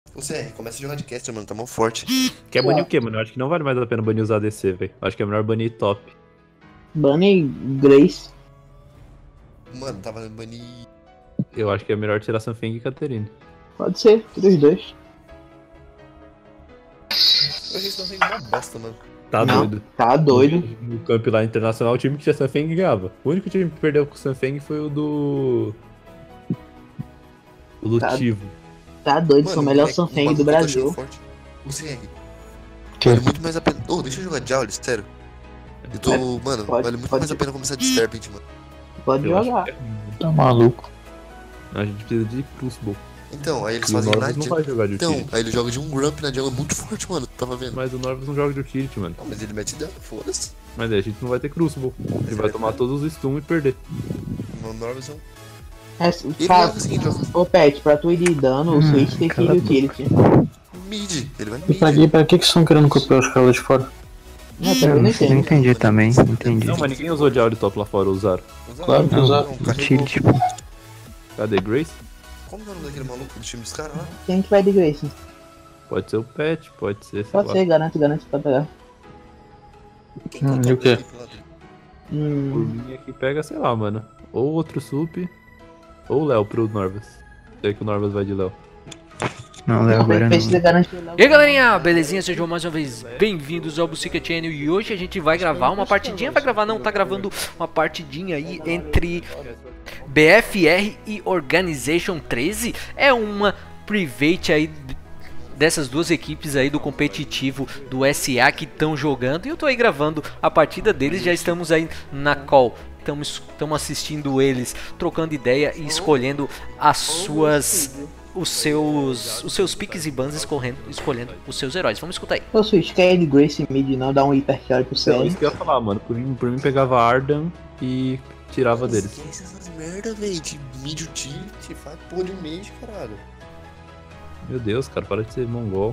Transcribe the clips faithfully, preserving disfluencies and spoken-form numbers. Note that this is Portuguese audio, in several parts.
Você começa a jogar de caster, mano, tá mó forte. Quer banir o quê, mano? Eu acho que não vale mais a pena banir os A D C, velho. Acho que é melhor banir top. Bunny Grace. Mano, tava banir. Eu acho que é melhor tirar Sanfeng e Caterine. Pode ser, tira os dois. Eu achei que não tem uma bosta, mano. Tá Não, doido. Tá doido. No camp lá internacional, o time que tinha Sanfeng ganhava. O único time que perdeu com o Sanfeng foi o do. O do Tá. Tivo. Tá doido, Mano, sou o melhor moleque, Sanfeng um do bagulho que eu tô achando Brasil. forte. O Z R. Que? Vale muito mais a pena. Ô, deixa eu jogar de Aulis, sério. Eu tô. É, mano, pode- vale muito pode- mais a pena começar de Serpent, mano. Pode Eu acho jogar. que é ruim. Tá maluco. A gente precisa de Crucible. Então, aí eles E o fazem na Norvis não jungle. vai jogar de Então, utility. aí ele joga de um Grump na jungle muito forte, mano. Tava vendo? Mas o Norvis não joga de utility, mano. Não, mas ele mete dano, foda-se. Mas aí a gente não vai ter Crucible. Ele vai tomar todos os stun e perder. O Norvis é um. É, Ele pra, joga assim, ele joga ô Pet, pra tu ir de dano, o Hum, Switch tem que ir cala de a utility. mid. Ele vai E pra, mid. e pra que que estão querendo copiar os caras de fora? Não, Eu também não não entendo. entendi também, não entendi. Não, mas ninguém usou de Auri top lá fora, usaram. Claro que não, usaram. não, carregou. Utility. Cadê Grace? Como que é o nome daquele maluco do time dos caras lá? Quem que vai de Grace? Pode ser o Pet, pode ser, sei Pode lá. ser, garanto, garanto pra pegar. Quem Hum, que é e o quê? top lá dele? Por Hum, mim aqui pega, sei lá, mano. Ou outro Sup, ou Léo pro Norvis. Sei que o Norvis vai de Léo. Não, Léo, agora precisa não. garantir. E aí galerinha, belezinha? Sejam mais uma vez bem-vindos ao Bucica Channel. E hoje a gente vai gravar uma partidinha, vai gravar não, tá gravando uma partidinha aí entre B F R e Organization treze. É uma private aí dessas duas equipes aí do competitivo do S A que estão jogando. E eu tô aí gravando a partida deles, já estamos aí na call. Estamos assistindo eles, trocando ideia e escolhendo as suas... Os seus, os seus piques e bans escorrendo, escolhendo os seus heróis. Vamos escutar aí. Ô Switch, quer ir de Grace mid não, dá um hipercarry pro Então, C R. isso que eu ia falar, mano. Por mim, por mim pegava Ardan e tirava deles. Esquece essas merda, véi. De mid utility. Faz porra de mage, caralho. Meu Deus, cara, para de ser mongol.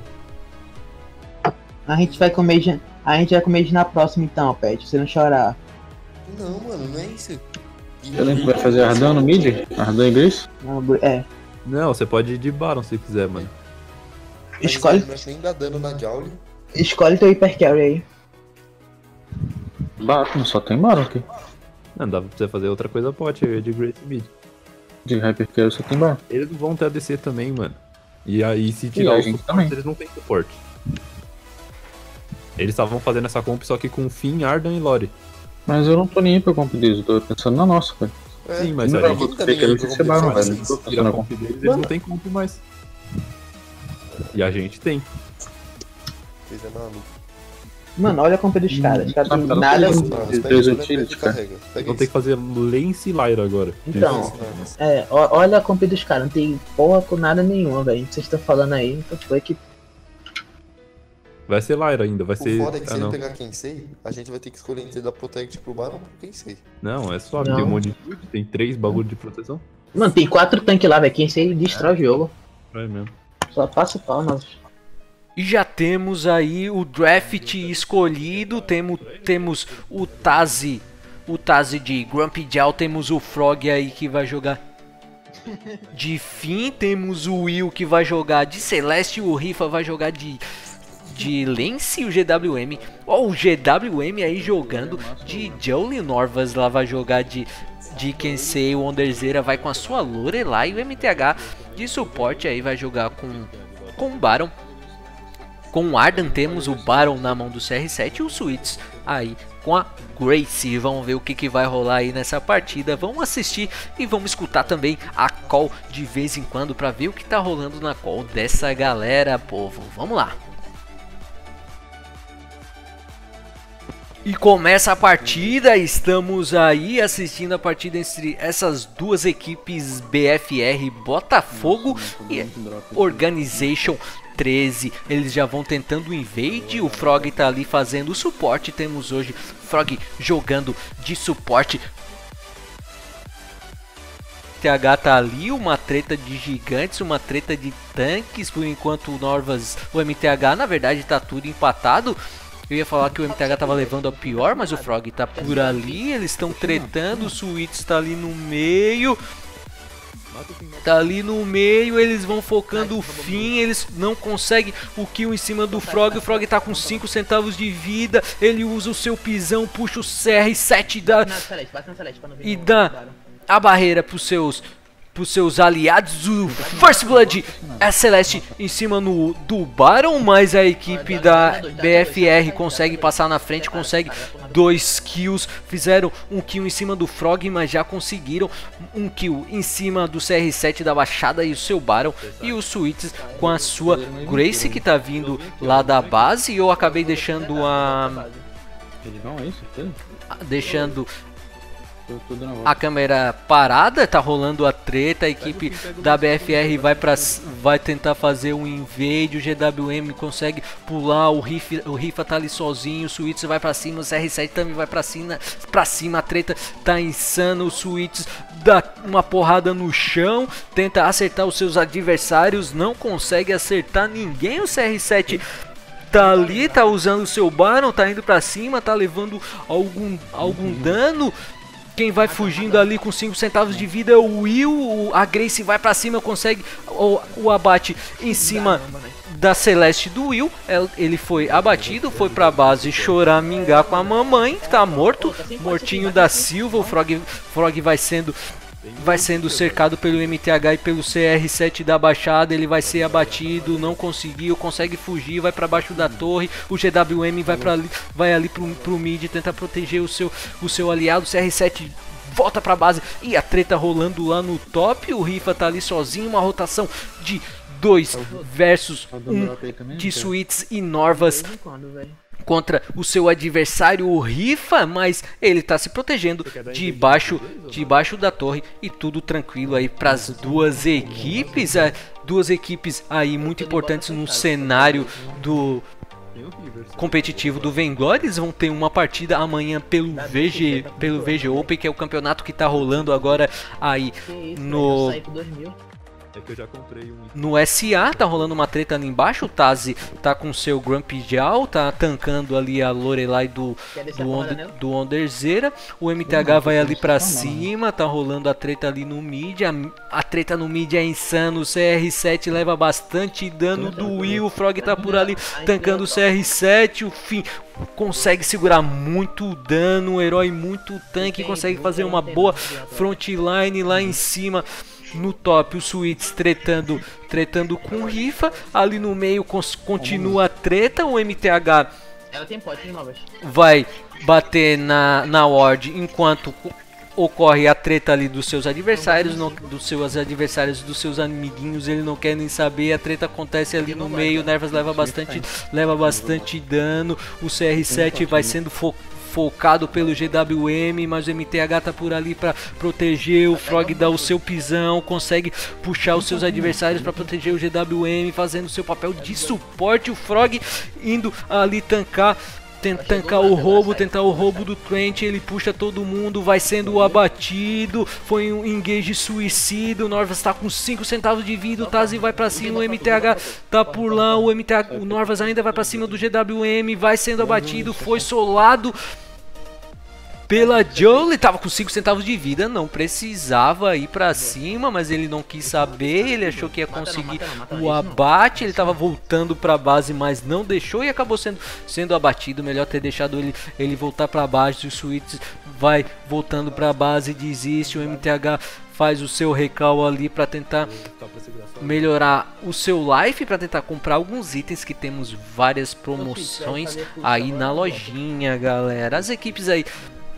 A gente vai comer de- a gente vai comer de na próxima então, Pet, você não chorar. Não, mano, não é isso. E- Eu lembro que vai fazer Ardão no mid? Ardão e Grace? Não, Gra- é. Não, você pode ir de Baron se quiser, mano. Mas Escolhe, Não nem dá dano na Joule. escolhe teu hipercarry aí. Bato, só tem Baron aqui. Não, dá pra você fazer outra coisa, pode, eu ia de Grace Mid. De Hypercarry só tem Baron. Eles não vão ter A D C também, mano. E aí, se E tirar a o gente suporte, também. eles não têm suporte. Eles estavam fazendo essa comp só que com Finn, Ardan e Lore. Mas eu não tô nem aí pra comp deles, eu tô pensando na nossa, velho. É, Sim, mas Não a vai gente botar também Hypercarry eu de ser Baron, vou velho. Não tô tira pensando a na comp comp. deles, eles não têm comp mais. E a gente tem. Vocês é maluco. Mano, olha a compra dos caras. Os caras Ah, têm tá, não nada. tem- Ah, Esses mas três pega o utility, Leopard e cara. carrega. Pega Vão ter que esse. fazer Lance e Lyra agora. Então, Isso. é, ó- olha a compra dos caras, não tem porra com nada nenhuma, velho. Vocês estão falando aí, então foi que. Vai ser Lyra ainda, vai O ser. foda é que Ah, se ele não. pegar Kensei, a gente vai ter que escolher entre dar Protect pro Baron ou pro Kensei. Não, é suave, Não. tem um monte de tudo, tem três bagulho de proteção. Mano, tem quatro tanques lá, velho. Quem sei destrói o jogo. É mesmo. Só passa o pau, mas. E já temos aí o draft escolhido. Temo, temos o Tazi, o Tazi de Grumpy Jowl. Temos o Frog aí que vai jogar de Finn. Temos o Will que vai jogar de Celeste. O Rifa vai jogar de, de Lance e o G W M. Ó, o G W M aí jogando de Jolie. Norvas lá vai jogar de, de Kensei. O Onderzeira vai com a sua Lorelai. E o M T H de suporte aí vai jogar com, com o Baron. Com o Ardan temos o Baron na mão do C R sete e o Sweets aí com a Grace. Vamos ver o que, que vai rolar aí nessa partida. Vamos assistir e vamos escutar também a call de vez em quando para ver o que tá rolando na call dessa galera, povo. Vamos lá. E começa a partida, estamos aí assistindo a partida entre essas duas equipes, B F R Botafogo e Organization treze. Eles já vão tentando o invade, o Frog tá ali fazendo o suporte. Temos hoje Frog jogando de suporte. T H tá ali, uma treta de gigantes, uma treta de tanques, por enquanto o Norvas, o M T H, na verdade tá tudo empatado. Eu ia falar que o M T H tava levando a pior, mas o Frog tá por ali, eles estão tretando, o Sweets tá ali no meio. Tá ali no meio, eles vão focando o fim, eles não conseguem o kill em cima do Frog. O Frog tá com cinco centavos de vida, ele usa o seu pisão, puxa o C R sete da, e dá a barreira pros seus, pros seus aliados. O First Blood é Celeste em cima no, do Baron, mas a equipe da B F R consegue passar na frente, consegue dois kills, fizeram um kill em cima do Frog, mas já conseguiram um kill em cima do C R sete da Baixada e o seu Baron, e o Sweets com a sua Grace que tá vindo lá da base. E eu acabei deixando a... Ele não é isso, tudo? deixando a câmera parada, tá rolando a treta, a equipe da B F R vai, pra, vai tentar fazer um invade, o G W M consegue pular, o Riff, o Rifa tá ali sozinho, o Sweets vai pra cima, o C R sete também vai pra cima, pra cima, a treta tá insana, o Sweets dá uma porrada no chão, tenta acertar os seus adversários, não consegue acertar ninguém, o C R sete tá ali, tá usando o seu Baron, tá indo pra cima, tá levando algum, algum dano. Quem vai fugindo ali com cinco centavos de vida é o Will. A Grace vai pra cima, consegue o, o abate em cima da Celeste do Will. Ele foi abatido, foi pra base choramingar com a mamãe. Tá morto, mortinho da Silva. O Frog, Frog vai sendo... vai sendo cercado pelo M T H e pelo C R sete da Baixada. Ele vai ser abatido, não conseguiu, consegue fugir, vai para baixo da torre. O G W M vai para ali, vai ali pro, pro mid, tenta proteger o seu, o seu aliado. O C R sete volta pra base e a treta rolando lá no top. O Rifa tá ali sozinho, uma rotação de dois versus um de Sweets e Norvas contra o seu adversário, o Rifa, mas ele tá se protegendo debaixo, debaixo da torre e tudo tranquilo aí para as duas equipes, é, duas equipes aí muito importantes no cenário do competitivo do Vanguard. Eles vão ter uma partida amanhã pelo V G, pelo V G Open, que é o campeonato que tá rolando agora aí no... É que eu já comprei um... No S A, tá rolando uma treta ali embaixo. O Tazi tá com seu Grumpy Jal, tá tancando ali a Lorelai do, do, Onder, né? do Onderzeira. O M T H vai ali pra cima, tá rolando a treta ali no mid. A, a treta no mid é insano. O C R sete leva bastante dano do Will. O Frog tá por ali tancando o C R sete. O fim consegue segurar muito dano. O herói muito tanque, consegue fazer uma boa frontline lá em cima. No top, o Sweets tretando, tretando com o Rifa. Ali no meio continua a treta. O M T H vai bater na, na ward enquanto ocorre a treta ali dos seus adversários, não, dos seus adversários, dos seus amiguinhos. Ele não quer nem saber. A treta acontece ali no meio. O Nervas leva bastante, leva bastante dano. O C R sete vai sendo focado focado pelo G W M, mas o M T H tá por ali para proteger. O Frog dá o seu pisão, consegue puxar os seus adversários para proteger o G W M, fazendo o seu papel de suporte. O Frog indo ali tancar, tenta tancar o roubo, tentar o roubo do Trent. Ele puxa todo mundo, vai sendo abatido. Foi um engage suicida. O Norvas tá com cinco centavos de vida. O Tazi vai pra cima, o M T H tá por lá. O, M T H, o Norvas ainda vai pra cima do G W M, vai sendo abatido, foi solado pela Jolie, tava com cinco centavos de vida, não precisava ir pra cima, mas ele não quis saber, ele achou que ia conseguir o abate, ele tava voltando pra base, mas não deixou e acabou sendo, sendo abatido. Melhor ter deixado ele, ele voltar pra base. O Sweets vai voltando pra base, desiste, o M T H faz o seu recal ali pra tentar melhorar o seu life, para tentar comprar alguns itens que temos várias promoções aí na lojinha, galera. As equipes aí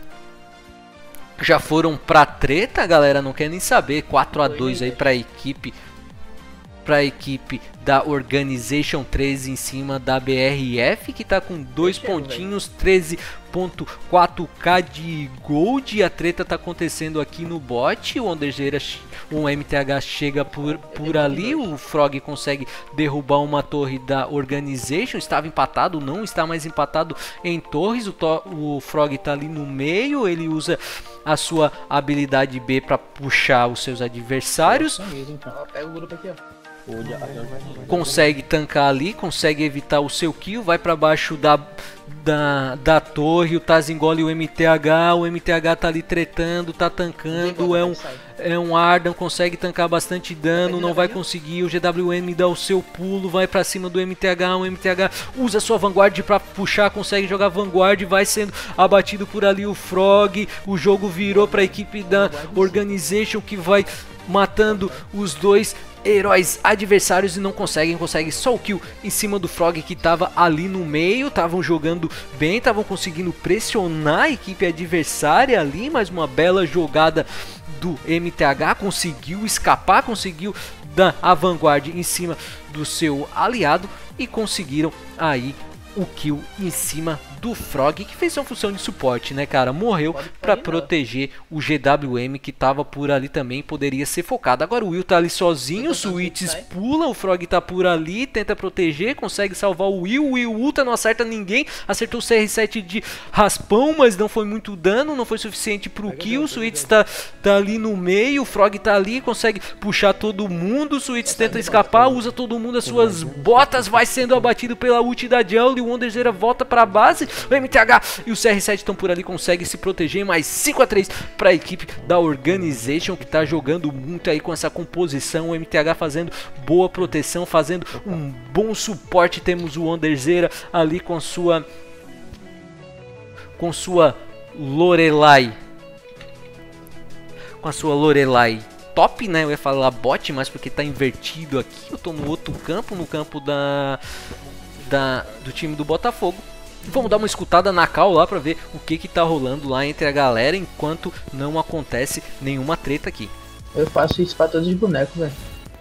já foram pra treta, galera, não quer nem saber. Quatro a dois aí pra equipe pra equipe da Organization treze em cima da B R F, que tá com dois pontinhos, treze ponto quatro K de gold. A treta tá acontecendo aqui no bot. O Onderzeira, o M T H chega por, por ali. O Frog consegue derrubar uma torre da Organization. Estava empatado, não está mais empatado em torres. O, to, o Frog tá ali no meio. Ele usa a sua habilidade B para puxar os seus adversários. Pega o grupo aqui, ó. Consegue tancar ali, consegue evitar o seu kill, vai para baixo da, da, da torre, o Taz engole o M T H, o M T H tá ali tretando, tá tancando, é um, é um Ardan, consegue tancar bastante dano, não vai conseguir, o G W M dá o seu pulo, vai pra cima do M T H, o M T H usa sua Vanguard pra puxar, consegue jogar Vanguard, vai sendo abatido por ali o Frog, o jogo virou pra equipe da Organization que vai matando os dois heróis adversários e não conseguem, consegue só o kill em cima do Frog que tava ali no meio, estavam jogando bem, estavam conseguindo pressionar a equipe adversária ali, mas uma bela jogada do M T H, conseguiu escapar, conseguiu dar a Vanguard em cima do seu aliado e conseguiram aí o kill em cima do Frog, que fez uma função de suporte, né, cara? Morreu pra proteger o G W M que tava por ali também, poderia ser focado. Agora o Will tá ali sozinho, o Switches pula, o Frog tá por ali, tenta proteger, consegue salvar o Will, o Will Ulta não acerta ninguém, acertou o C R sete de raspão, mas não foi muito dano, não foi suficiente pro kill, o Switches tá, tá ali no meio, o Frog tá ali, consegue puxar todo mundo, o Switches tenta escapar, usa todo mundo as suas botas, vai sendo abatido pela ult da Jungle, e o Wonderzeira volta pra base, o M T H e o C R sete estão por ali, consegue se proteger, mais cinco a três para a equipe da Organization que está jogando muito aí com essa composição, o M T H fazendo boa proteção, fazendo um bom suporte, temos o Wonderzeira ali com sua com sua Lorelai com a sua Lorelai top, né, eu ia falar bot, mas porque tá invertido aqui, eu tô no outro campo, no campo da, da do time do Botafogo. Vamos dar uma escutada na cal lá pra ver o que que tá rolando lá entre a galera enquanto não acontece nenhuma treta aqui. Eu faço isso pra todos os bonecos, velho.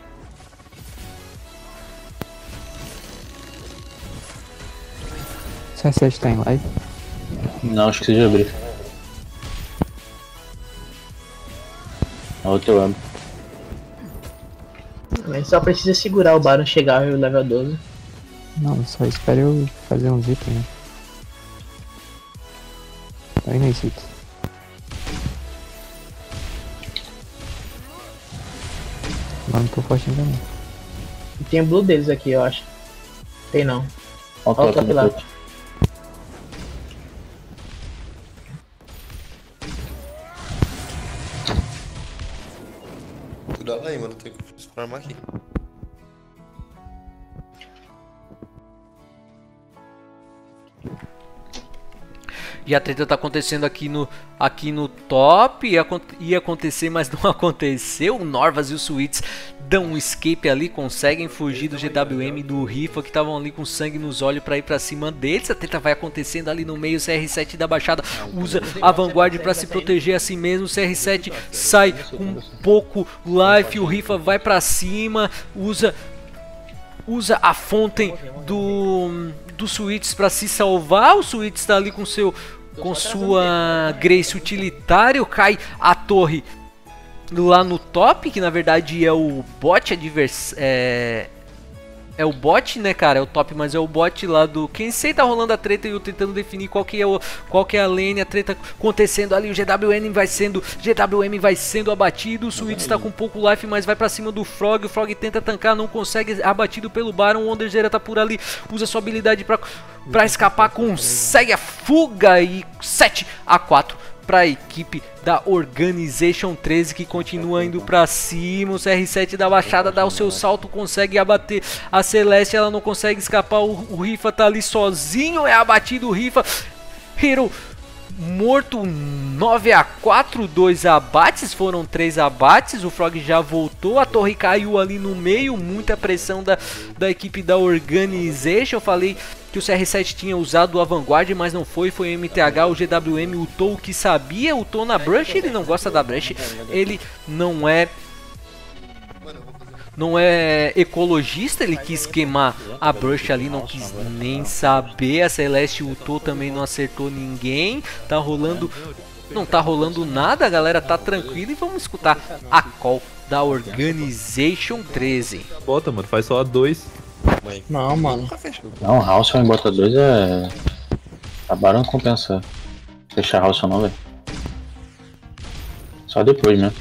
C R sete tá em live? Não, acho que seja abrir. Outro eu amo. Mas só precisa segurar o Baron chegar ao level doze. Não, só espero eu fazer um zip, né? Aí nem cito. Mas não tô forte ainda não. Tem o blue deles aqui, eu acho. Tem não. Olha Olha o top lá. Cuidado aí, mano. Tem que farmar aqui. E a treta tá acontecendo aqui no, aqui no top, ia, ia acontecer, mas não aconteceu. O Norvas e o Switches dão um escape ali, conseguem fugir do G W M e do Rifa, que estavam ali com sangue nos olhos para ir para cima deles. A treta vai acontecendo ali no meio, o C R sete da Baixada usa a Vanguard para se proteger a si mesmo. O C R sete sai com pouco life, o Rifa vai para cima, usa... Usa a Fontaine do, do Switches para se salvar. O Switches está ali com, seu, com sua Grace utilitário. Cai a torre lá no top, que na verdade é o bot adversário. É, é o bot, né, cara? É o top, mas é o bot lá do Kensei. Tá rolando a treta e eu tentando definir qual que é, o, qual que é a lane. A treta acontecendo ali. O G W M vai sendo, G W M vai sendo abatido. O Switch tá com pouco life, mas vai pra cima do Frog. O Frog tenta tancar, não consegue. Abatido pelo Baron. O Wonderzeira tá por ali. Usa sua habilidade pra, pra escapar. Consegue a fuga. E sete a quatro para a equipe da Organization treze, que continua indo para cima. O C R sete da Baixada dá o seu salto, consegue abater a Celeste, ela não consegue escapar. O, o Rifa tá ali sozinho, é abatido o Rifa. Hero morto, nove a quatro, dois abates, foram três abates. O Frog já voltou, a torre caiu ali no meio, muita pressão da, da equipe da Organization. Eu falei que o C R sete tinha usado a Vanguard, mas não foi, foi o M T H. O G W M ultou o que sabia, ultou na Brush, ele não gosta da Brush, ele não é não é ecologista, ele quis queimar a Brush ali, não quis nem saber. A Celeste ultou, também não acertou ninguém, tá rolando, não tá rolando nada, a galera tá tranquila. E vamos escutar a call da Organization treze. Bota, mano, faz só a dois. Não, mano. Não, House em bota dois é... Acabaram de compensar. Fechar House não, velho. Só depois, né?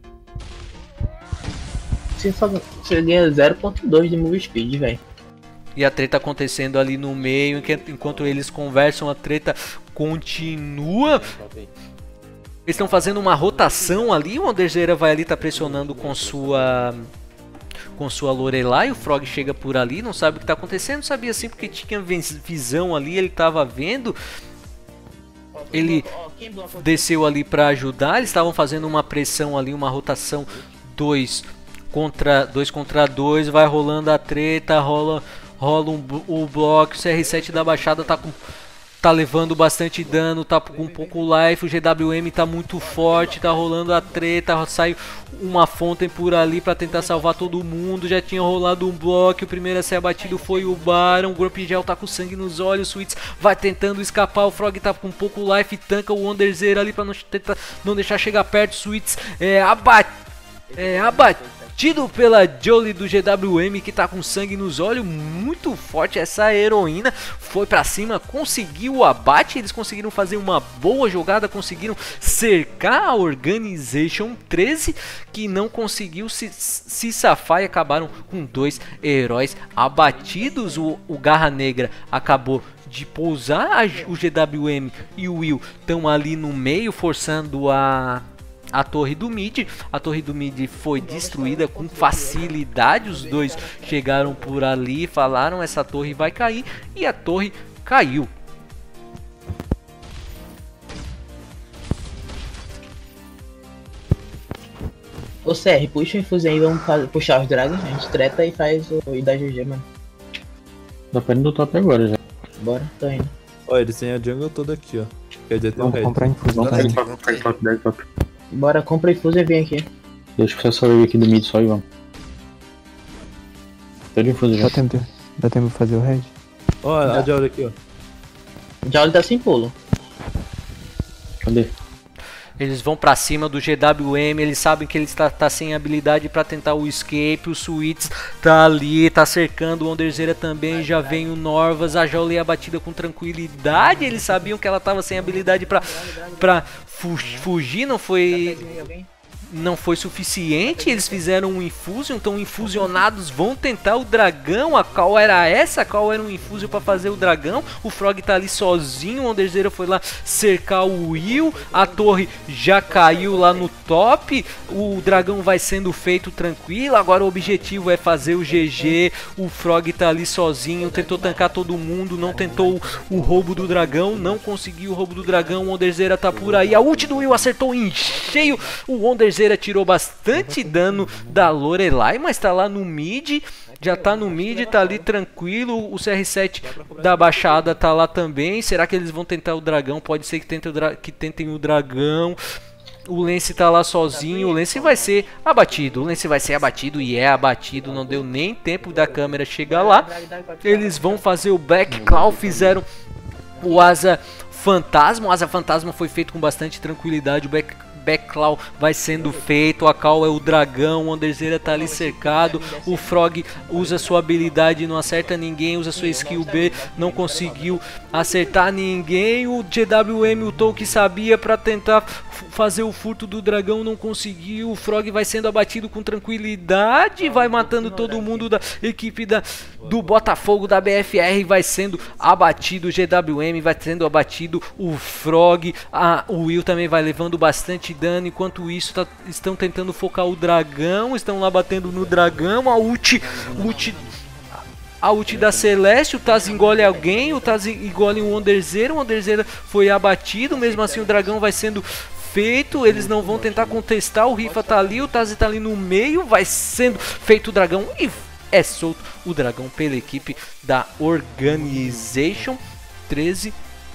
Você, só, você ganha zero ponto dois de move speed, velho. E a treta acontecendo ali no meio, enquanto eles conversam, a treta continua. Eles estão fazendo uma rotação ali, o Onderzeira vai ali, tá pressionando com sua com sua Lorelai, o Frog chega por ali, não sabe o que está acontecendo, sabia sim porque tinha visão ali, ele estava vendo. Ele desceu ali para ajudar, eles estavam fazendo uma pressão ali, uma rotação dois contra dois contra dois, vai rolando a treta, rola rola um, o bloco, o C R sete da Baixada tá com tá levando bastante dano, tá com pouco life, o G W M tá muito forte, tá rolando a treta, sai uma Fountain por ali pra tentar salvar todo mundo, já tinha rolado um bloco, o primeiro a ser abatido foi o Baron, o Grumpy Gel tá com sangue nos olhos, o Sweets vai tentando escapar, o Frog tá com pouco life, tanca o Onderzeira ali pra não, tentar, não deixar chegar perto, o Sweets é abatido, é abatido. Tido pela Jolie do G W M, que tá com sangue nos olhos, muito forte essa heroína, foi pra cima, conseguiu o abate, eles conseguiram fazer uma boa jogada, conseguiram cercar a Organization treze, que não conseguiu se, se safar e acabaram com dois heróis abatidos. O, o Garra Negra acabou de pousar, a, o G W M e o Will estão ali no meio, forçando a... a torre do mid, a torre do mid foi destruída com facilidade, os dois chegaram por ali, falaram essa torre vai cair e a torre caiu. Ô C R, puxa o infusão aí, vamos fazer, puxar os dragons, a gente treta e faz o I da G G, mano. Dá pra ir no top agora já. Bora, tô indo. Ó, eles têm a jungle toda aqui, ó. Quer dizer, tem um Vamos red. comprar infusão. Vamos Vai, pra vai, top, pra vai. top, pra top. Bora, compra infusão e vem aqui. Deixa eu só eu aqui do mid só e vamos. Tô de infuso já. Dá tempo, de- dá tempo de fazer o red? Ó, a Jolie aqui, ó. O Jolly tá sem pulo. Cadê? Eles vão pra cima do G W M, eles sabem que ele está tá sem habilidade pra tentar o escape, o Sweets tá ali, tá cercando o Onderzeira também, já vem o Norvas, a Jolie é abatida com tranquilidade, eles sabiam que ela tava sem habilidade pra, pra fu fugir, não foi... não foi suficiente, eles fizeram um Infusion, então infusionados vão tentar o dragão, a qual era essa, a qual era um Infusion para fazer o dragão, o Frog tá ali sozinho, o Onderzeira foi lá cercar o Will, a torre já caiu lá no top, o dragão vai sendo feito tranquilo, agora o objetivo é fazer o G G, o Frog tá ali sozinho, tentou tancar todo mundo, não tentou o roubo do dragão, não conseguiu o roubo do dragão, o Onderzeira tá por aí, a ult do Will acertou em cheio, o Onderzeira tirou bastante dano da Lorelai, mas tá lá no mid, já tá no mid, tá ali tranquilo, o C R sete da Baixada tá lá também, será que eles vão tentar o dragão? Pode ser que tentem o, dra que tentem o dragão, o Lance tá lá sozinho, o Lance vai ser abatido, o Lance vai ser abatido e é abatido, não deu nem tempo da câmera chegar lá, eles vão fazer o Black Claw, fizeram o Asa Fantasma, o Asa Fantasma foi feito com bastante tranquilidade, o Black Backclaw vai sendo feito, a Call é o dragão, o Onderzeira tá ali cercado, o Frog usa sua habilidade, não acerta ninguém, usa sua skill B, não conseguiu acertar ninguém, o G W M ultou que sabia pra tentar fazer o furto do dragão, não conseguiu, o Frog vai sendo abatido com tranquilidade, vai matando todo mundo da equipe da, do Botafogo da B F R, vai sendo abatido, o G W M vai sendo abatido, o Frog, a, o Will também vai levando bastante dano, enquanto isso tá, estão tentando focar o dragão, estão lá batendo no dragão, a ult, ult a ult da Celeste, o Taz engole alguém, o Taz engole um Onderzeira, o Onderzeira foi abatido, mesmo assim o dragão vai sendo feito, eles não vão tentar contestar, o Rifa tá ali, o Taz tá ali no meio, vai sendo feito o dragão e é solto o dragão pela equipe da Organization treze,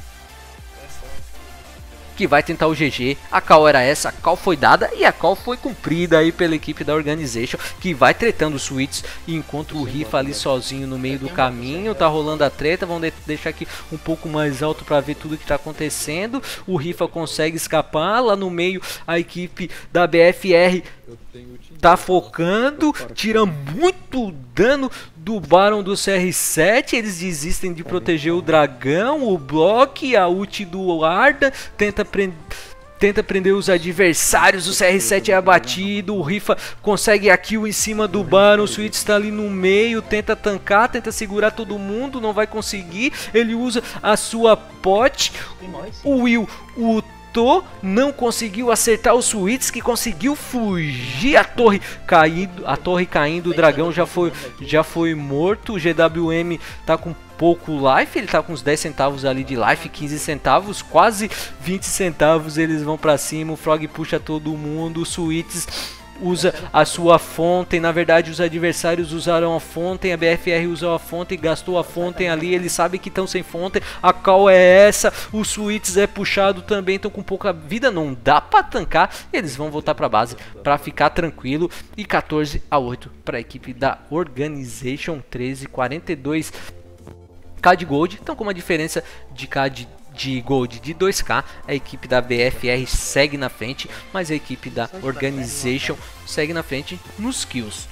que vai tentar o G G, a call era essa, a call foi dada e a call foi cumprida aí pela equipe da Organization, que vai tretando os Sweets, enquanto o Rifa ali sozinho no meio do caminho, tá rolando a treta, vamos de deixar aqui um pouco mais alto para ver tudo que tá acontecendo, o Rifa consegue escapar, lá no meio a equipe da B F R tá focando, tira muito dano do Baron do C R sete, eles desistem de proteger o dragão, o bloco, a ult do Arda, tenta prender, tenta prender os adversários, o C R sete é abatido, o Rifa consegue a kill em cima do Baron, o Switch está ali no meio, tenta tancar, tenta segurar todo mundo, não vai conseguir, ele usa a sua pot, o Will ultou, não conseguiu acertar o Switch, que conseguiu fugir, a torre caindo, a torre caindo, o dragão já foi, já foi morto, o G W M tá com pouco life, ele tá com uns dez centavos ali de life, quinze centavos, quase vinte centavos, eles vão pra cima, o Frog puxa todo mundo, o Switch usa a sua fonte, na verdade os adversários usaram a fonte, a B F R usou a fonte, gastou a fonte ali, eles sabem que estão sem fonte, a call é essa, o Switch é puxado também, estão com pouca vida, não dá pra tancar, eles vão voltar pra base pra ficar tranquilo, e quatorze a oito pra equipe da Organization, treze, quarenta e dois K de gold, então com uma diferença de K de, de gold de dois K, a equipe da B F R segue na frente, mas a equipe da Organization segue na frente nos kills.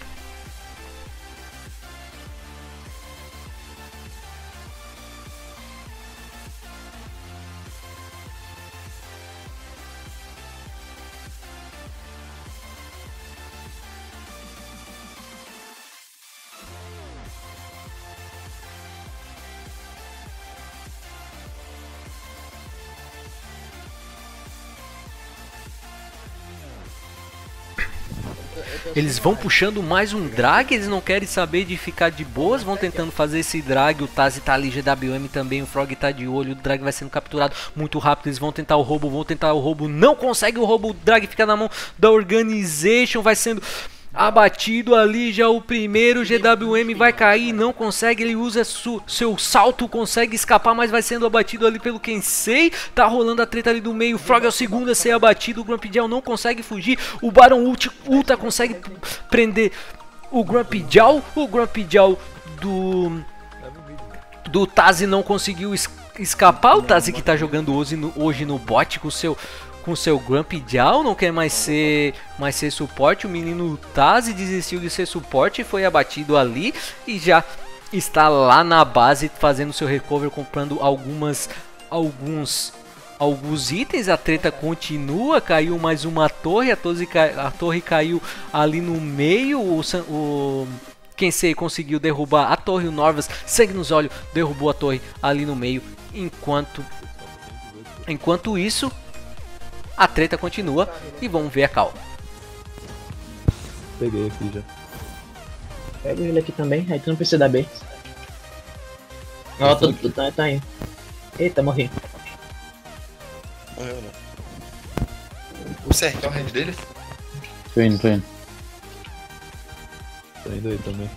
Eles vão puxando mais um drag, eles não querem saber de ficar de boas, vão tentando fazer esse drag, o Tazi tá ali, G W M também, o Frog tá de olho, o drag vai sendo capturado muito rápido, eles vão tentar o roubo, vão tentar o roubo, não consegue o roubo, o drag fica na mão da Organization, vai sendo abatido ali, já o primeiro, G W M vai cair, não consegue, ele usa su, seu salto, consegue escapar, mas vai sendo abatido ali pelo Kensei, tá rolando a treta ali do meio, o Frog é o segundo a ser abatido, o Grumpy Jaw não consegue fugir, o Baron Ulti, Ulta consegue prender o Grumpy Jaw, o Grumpy Jaw do, do Tazi não conseguiu es, escapar, o Tazi que tá jogando hoje no, hoje no bot com o seu... com seu Grumpy Jaw, não quer mais ser, mais ser suporte, o menino Tazi desistiu de ser suporte, foi abatido ali e já está lá na base fazendo seu recover, comprando algumas, alguns, alguns itens, a treta continua, caiu mais uma torre, a torre, a torre caiu ali no meio, o, o Kensei conseguiu derrubar a torre, o Norvas, sangue nos olhos, derrubou a torre ali no meio, enquanto, enquanto isso... a treta continua e vamos ver a call. Peguei aqui já. Pega ele aqui também, aí tu não precisa dar B. Ó, tu, tu tá, tá aí. Eita, morri. Morreu não. O certo é o range dele? Tô indo, tô indo. Tô indo aí também.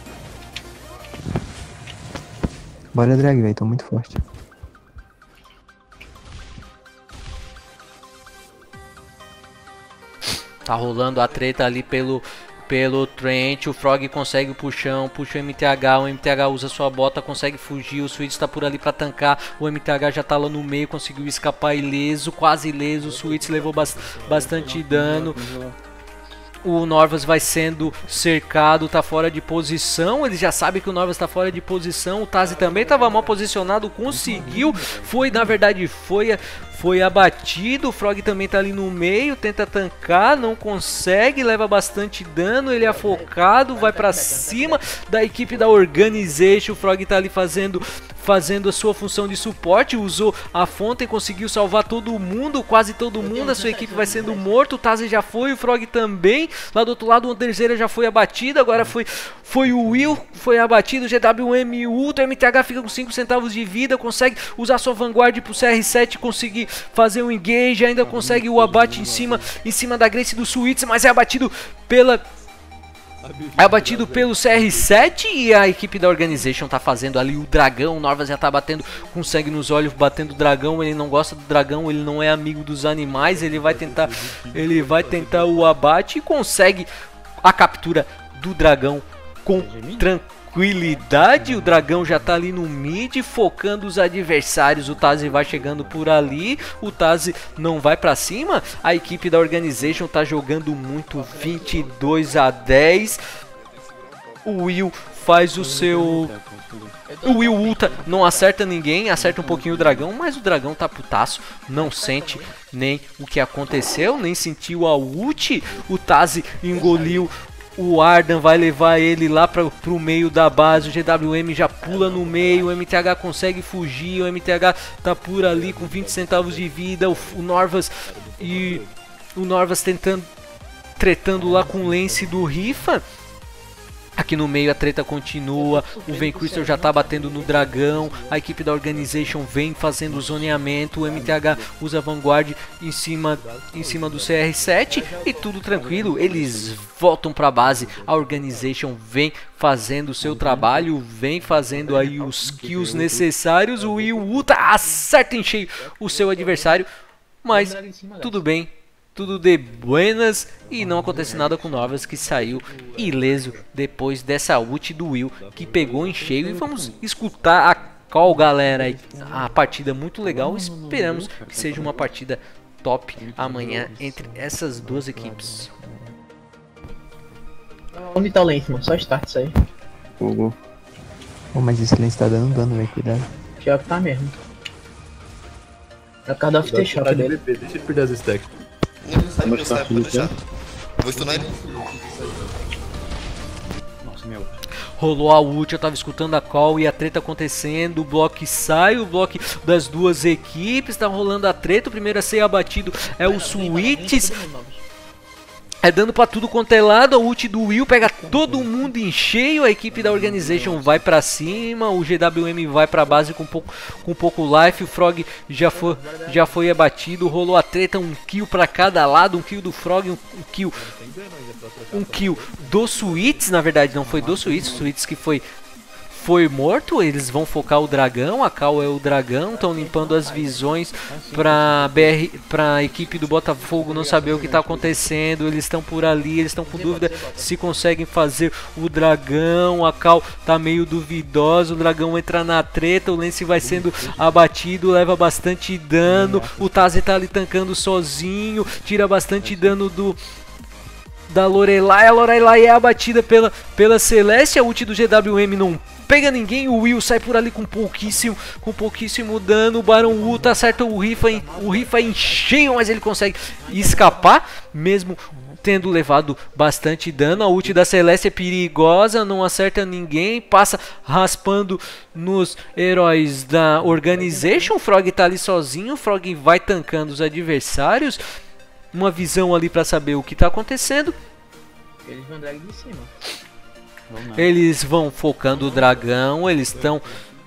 Bora drag, velho, tô muito forte. Tá rolando a treta ali pelo, pelo Trent, o Frog consegue o puxão, puxa o M T H, o M T H usa sua bota, consegue fugir, o Switch tá por ali pra tancar, o M T H já tá lá no meio, conseguiu escapar ileso, quase ileso, o Switch levou bas bastante dano. O Norvas vai sendo cercado, tá fora de posição, ele já sabe que o Norvas tá fora de posição, o Tazi também tava mal posicionado, conseguiu, foi, na verdade, foi, foi abatido, o Frog também tá ali no meio, tenta tancar, não consegue, leva bastante dano, ele é afocado, vai pra cima da equipe da Organization, o Frog tá ali fazendo... fazendo a sua função de suporte, usou a fonte e conseguiu salvar todo mundo, quase todo mundo, a sua equipe vai sendo morto, o Tazi já foi, o Frog também, lá do outro lado o Anderzeira já foi abatido, agora foi, foi o Will, foi abatido, o G W M Ultra, o M T H fica com cinco centavos de vida, consegue usar sua Vanguard pro C R sete, conseguir fazer um engage, ainda consegue o abate em cima, em cima da Grace do Switch, mas é abatido pela... é abatido pelo C R sete e a equipe da Organization tá fazendo ali o dragão, o Norvas já tá batendo com sangue nos olhos, batendo o dragão, ele não gosta do dragão, ele não é amigo dos animais, ele vai tentar, ele vai tentar o abate e consegue a captura do dragão com tranquilidade, o dragão já tá ali no mid, focando os adversários, o Tazi vai chegando por ali, o Tazi não vai pra cima, a equipe da Organization tá jogando muito, vinte e dois a dez, o Will faz o seu... o Will Ulta não acerta ninguém, acerta um pouquinho o dragão, mas o dragão tá putaço, não sente nem o que aconteceu, nem sentiu a ult. O Tazi engoliu. O Ardan vai levar ele lá para o meio da base. O G W M já pula no meio. O M T H consegue fugir. O M T H tá por ali com vinte centavos de vida. O, o Norvas e o Norvas tentando, tretando lá com o Lance do Rifa. Aqui no meio a treta continua, o Vayne Crystal já tá batendo no dragão, a equipe da Organization vem fazendo o zoneamento, o M T H usa a Vanguard em cima, em cima do C R sete e tudo tranquilo, eles voltam pra base, a Organization vem fazendo o seu trabalho, vem fazendo aí os kills necessários, o Will Uta acerta em cheio o seu adversário, mas tudo bem. Tudo de buenas e não acontece nada com o Norvas, que saiu ileso depois dessa ult do Will que pegou em cheio. E vamos escutar a call, galera, a partida muito legal, esperamos que seja uma partida top amanhã entre essas duas equipes. Onde tá o Lance, mano? Só start isso aí. Fogo. Pô, mas esse lance tá dando dano, velho, cuidado. Pior que tá mesmo. É o causa do aftershock dele. Deixa ele perder as stacks. Não, não sai, não Vamos sai, tá pode deixar. feliz, Vou stunar ele. Nossa, meu. Rolou a ult, eu tava escutando a call e a treta acontecendo, o bloco sai, o bloco das duas equipes, tá rolando a treta, o primeiro a ser abatido é o Switches. É dando pra tudo quanto é lado, a ult do Will pega todo mundo em cheio, a equipe da Organization vai pra cima, o G W M vai pra base com pouco, com pouco life, o Frog já foi, já foi abatido, rolou a treta, um kill pra cada lado, um kill do Frog, um, um kill um kill do Switches, na verdade não foi do Switches, o Switches que foi foi morto, eles vão focar o dragão, a Cal é o dragão, estão limpando as visões pra, B R, pra equipe do Botafogo não saber o que tá acontecendo, eles estão por ali, eles estão com dúvida se conseguem fazer o dragão, a Cal tá meio duvidosa, o dragão entra na treta, o Lance vai sendo abatido, leva bastante dano, o Tazi tá ali tancando sozinho, tira bastante dano do... da Lorelai, a Lorelai é abatida pela, pela Celeste, a ult do G W M não pega ninguém, o Will sai por ali com pouquíssimo, com pouquíssimo dano, o Baron Uta acerta o Rifa, em, o Rifa em cheio, mas ele consegue escapar, mesmo tendo levado bastante dano, a ult da Celeste é perigosa, não acerta ninguém, passa raspando nos heróis da Organization, o Frog tá ali sozinho, o Frog vai tancando os adversários, uma visão ali pra saber o que tá acontecendo. Eles vão drag de cima. Eles vão focando o dragão, eles estão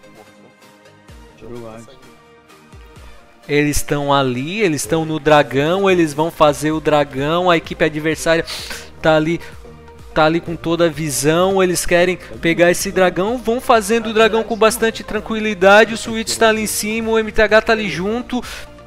Eles estão ali, eles estão no dragão, eles vão fazer o dragão, a equipe adversária tá ali tá ali com toda a visão, eles querem pegar esse dragão, vão fazendo o dragão com bastante tranquilidade, o Switch está ali em cima, o M T H tá ali junto.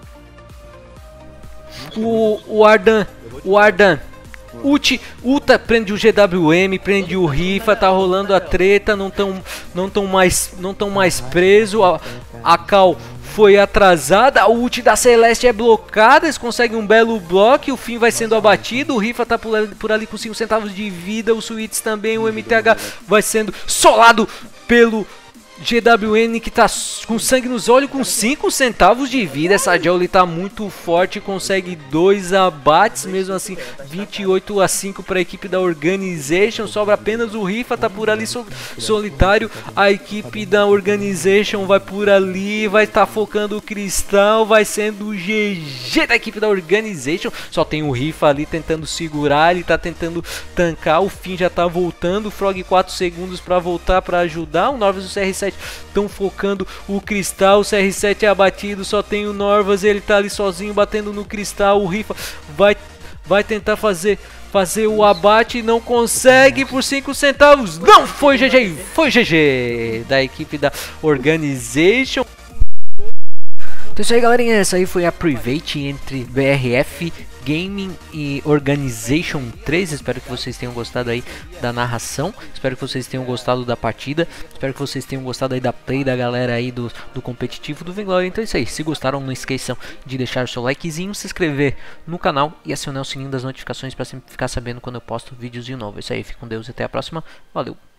O, o Ardan, o Ardan Ult, Uta prende o G W M, prende o Rifa, tá rolando a treta, não tão, não tão mais, não tão mais preso. A, a Cal foi atrasada, a ult da Celeste é blocada, eles conseguem um belo bloco, o Finn vai sendo abatido, o Rifa tá por ali, por ali com cinco centavos de vida, o Switch também, o M T H vai sendo solado pelo G W N que tá com sangue nos olhos com cinco centavos de vida. Essa Jolly tá muito forte, consegue dois abates, mesmo assim vinte e oito a cinco para a equipe da Organization. Sobra apenas o Rifa, tá por ali so, solitário. A equipe da Organization vai por ali, vai estar tá focando o Cristal, vai sendo o G G da equipe da Organization. Só tem o Rifa ali tentando segurar, ele tá tentando tancar, o Finn já tá voltando, o Frog quatro segundos para voltar para ajudar. O Norvas e o C R sete estão focando o Cristal, o C R sete é abatido, só tem o Norvas, ele tá ali sozinho batendo no Cristal, o Rifa vai, vai tentar fazer, fazer o abate, não consegue por cinco centavos, não foi G G, foi G G da equipe da Organization. Então é isso aí, galerinha, essa aí foi a private entre B R F Gaming e Organization três, espero que vocês tenham gostado aí da narração, espero que vocês tenham gostado da partida, espero que vocês tenham gostado aí da play da galera aí do, do competitivo do Vainglory. Então é isso aí, se gostaram não esqueçam de deixar o seu likezinho, se inscrever no canal e acionar o sininho das notificações para sempre ficar sabendo quando eu posto vídeos de novo. É isso aí, fique com Deus e até a próxima, valeu!